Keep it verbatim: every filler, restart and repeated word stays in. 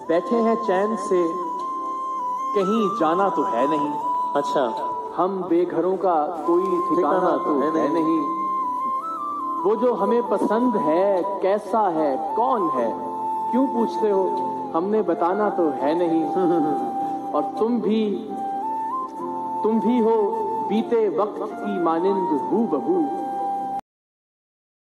बैठे हैं चैन से, कहीं जाना तो है नहीं। अच्छा, हम बेघरों का कोई ठिकाना तो है नहीं, नहीं। वो जो हमें पसंद है कैसा है कौन है, क्यों पूछते हो, हमने बताना तो है नहीं। और तुम भी तुम भी हो बीते वक्त की मानिंद हूबहू,